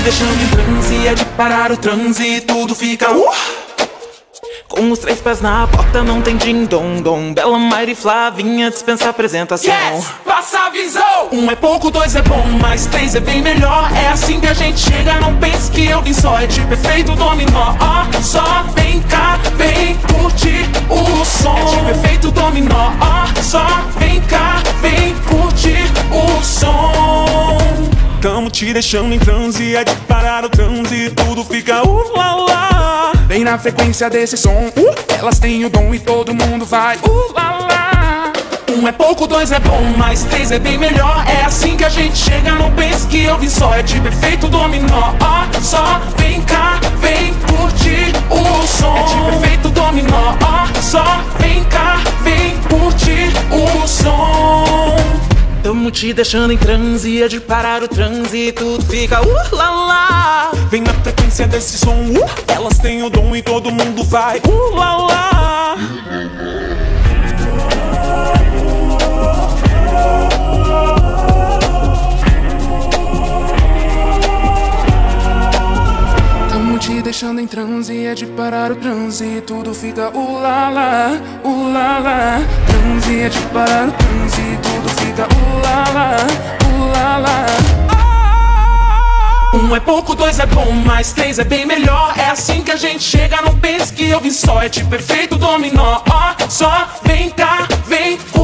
deixando em transe, é de parar o transe e tudo fica Com os 3 pés na porta não tem din-dom-dom. Bela, Mayra e Flavinha dispensa apresentação. Yes! Passa a visão! 1 é pouco, 2 é bom, mas 3 é bem melhor. É assim que a gente chega, não pense que eu vim só. É tipo efeito dominó, ó, só vem cá, vem curtir o som. É tipo efeito dominó, ó, só vem cá, vem curtir o som. Tamo te deixando em transe, é de parar o transe, tudo fica lá. Vem na frequência desse som, elas têm o dom e todo mundo vai lá. 1 é pouco, 2 é bom, mas 3 é bem melhor. É assim que a gente chega, não pense que eu vim só. É tipo efeito dominó, ó, só vem cá, vem curtir o som. É tipo efeito dominó, ó, só vem cá, vem curtir o som. Tamo te deixando em transe, é de parar o transe, tudo fica lá. Vem na frequência desse som, elas têm o dom e todo mundo vai lá. Tamo te deixando em transe, é de parar o transe, tudo fica lá. Transe é de parar o transe, tudo fica lá. 1 é pouco, 2 é bom, mas 3 é bem melhor. É assim que a gente chega, não pense que eu vim só. É tipo efeito dominó, ó, só vem cá, vem